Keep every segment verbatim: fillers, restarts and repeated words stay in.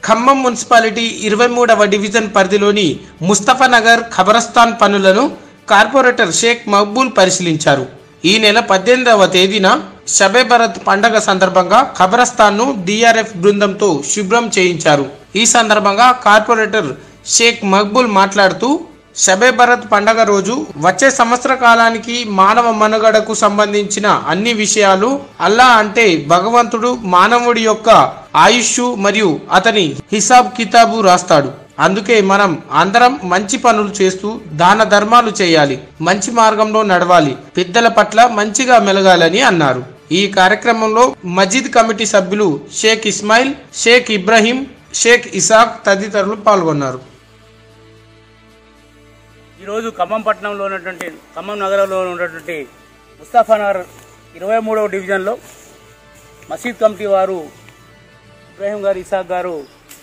Khammam municipality ఇరవై మూడవ division పరిధిలోని ముస్తఫానగర్ ఖబరస్థాన్ పనులను కార్పొరేటర్ షేక్ మక్బూల్ పరిశీలించారు. ఈ నెల పద్దెనిమిదవ తేదీన షబే బరాత్ పండగ సందర్భంగా ఖబరస్థాన్ను డిఆర్ఎఫ్ బృందంతో శుభ్రం చేయించారు. ఈ సందర్భంగా కార్పొరేటర్ షేక్ మక్బూల్ మాట్లాడుతూ షబే బరాత్ పండగ రోజు వచ్చే సంవత్సర కాలానికి మానవ మనుగడకు సంబంధించిన అన్ని విషయాలు అల్లా అంటే భగవంతుడు మానవుడి యొక్క ఆయుష్ మరియు అతని హిసాబ్ కితాబు రాస్తాడు. అందుకే మనం అందరం మంచి పనులు చేస్తూ దాన ధర్మాలు చేయాలి, మంచి మార్గంలో నడవాలి, పెద్దల పట్ల మంచిగా మెలగాలని అన్నారు. ఈ కార్యక్రమంలో మస్జిద్ కమిటీ సభ్యులు షేక్ ఇస్మాయిల్, షేక్ ఇబ్రహీం, షేక్ ఇసాక్ తదితరులు పాల్గొన్నారు. ఈరోజు ఖమ్మం పట్టణంలో ఉన్నటువంటి ఖమ్మం నగరంలో ఉన్నటువంటి ముస్తఫానగర్ ఇరవై మూడవ డివిజన్లో మసీద్ కమిటీ వారు ఇబ్రాహీం గారు, ఇసాక్ గారు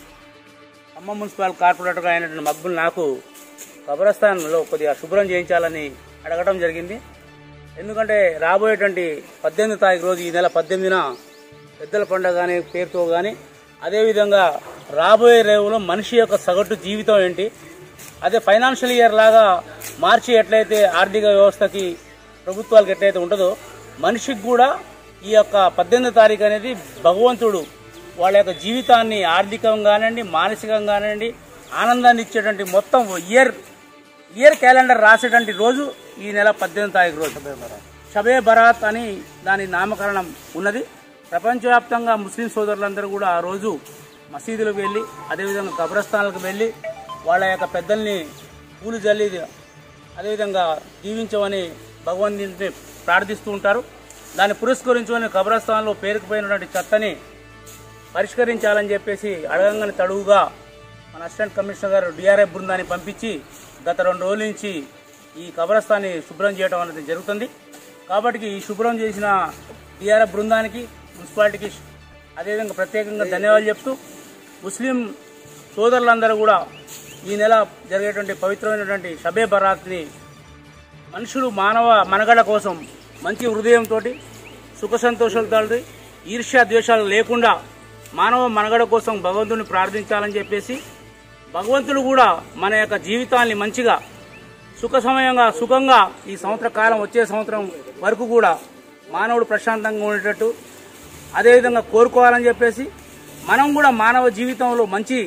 ఖమ్మం మున్సిపల్ కార్పొరేటర్గా అయినటువంటి మక్బూల్ నాకు ఖబరస్థాన్లో కొద్దిగా శుభ్రం చేయించాలని అడగడం జరిగింది. ఎందుకంటే రాబోయేటువంటి పద్దెనిమిది తారీఖు రోజు ఈ నెల పద్దెనిమిదిన పెద్దల పండుగ కానీ పేరుతో కానీ అదేవిధంగా రాబోయే రేవులో మనిషి యొక్క సగటు జీవితం ఏంటి, అదే ఫైనాన్షియల్ ఇయర్ లాగా మార్చి ఎట్లయితే ఆర్థిక వ్యవస్థకి ప్రభుత్వాలకు ఎట్లయితే ఉంటుందో మనిషికి కూడా ఈ యొక్క పద్దెనిమిది తారీఖు అనేది భగవంతుడు వాళ్ళ యొక్క జీవితాన్ని ఆర్థికంగా కానివ్వండి, మానసికంగా కానివ్వండి, ఆనందాన్ని ఇచ్చేటువంటి మొత్తం ఇయర్ ఇయర్ క్యాలెండర్ రాసేటువంటి రోజు ఈ నెల పద్దెనిమిది తారీఖు రోజు షబే బరాత్ అని దాని నామకరణం ఉన్నది. ప్రపంచవ్యాప్తంగా ముస్లిం సోదరులందరూ కూడా ఆ రోజు మసీదులకు వెళ్ళి అదేవిధంగా కబ్రస్థానాలకు వెళ్ళి వాళ్ళ యొక్క పెద్దల్ని పూలు జల్లి అదేవిధంగా జీవించమని భగవంతుని ప్రార్థిస్తూ ఉంటారు. దాన్ని పురస్కరించుకొని కబ్రస్థానంలో పేరుకుపోయినటువంటి చెత్తని పరిష్కరించాలని చెప్పేసి అడగంగానే తడువుగా మన అసిస్టెంట్ కమిషనర్ గారు డిఆర్ఎఫ్ బృందాన్ని పంపించి గత రెండు రోజుల నుంచి ఈ కబ్రస్థాన్ని శుభ్రం చేయడం అనేది జరుగుతుంది. కాబట్టి ఈ శుభ్రం చేసిన డిఆర్ఎఫ్ బృందానికి, మున్సిపాలిటీకి అదేవిధంగా ప్రత్యేకంగా ధన్యవాదాలు చెప్తూ ముస్లిం సోదరులందరూ కూడా ఈ నెల జరిగేటువంటి పవిత్రమైనటువంటి షబే బరాత్ని మనుషులు మానవ మనగడ కోసం మంచి హృదయంతో సుఖ సంతోషాలతో ఈర్ష్య ద్వేషాలు లేకుండా మానవ మనగడ కోసం భగవంతుని ప్రార్థించాలని చెప్పేసి భగవంతుడు కూడా మన యొక్క జీవితాన్ని మంచిగా సుఖ సమయంగా సుఖంగా ఈ సంవత్సర కాలం వచ్చే సంవత్సరం వరకు కూడా మానవుడు ప్రశాంతంగా ఉండేటట్టు అదేవిధంగా కోరుకోవాలని చెప్పేసి మనం కూడా మానవ జీవితంలో మంచి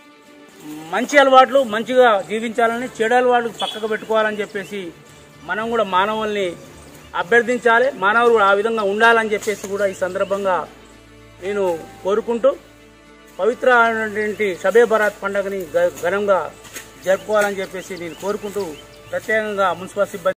మంచి అలవాట్లు మంచిగా జీవించాలని, చెడు అలవాట్లు పక్కకు పెట్టుకోవాలని చెప్పేసి మనం కూడా మానవుల్ని అభ్యర్థించాలి, మానవులు ఆ విధంగా ఉండాలని చెప్పేసి కూడా ఈ సందర్భంగా నేను కోరుకుంటూ పవిత్రమైనటువంటి షబే బరాత్ పండుగని ఘనంగా జరుపుకోవాలని చెప్పేసి నేను కోరుకుంటూ ప్రత్యేకంగా మున్సిపల్ సిబ్బంది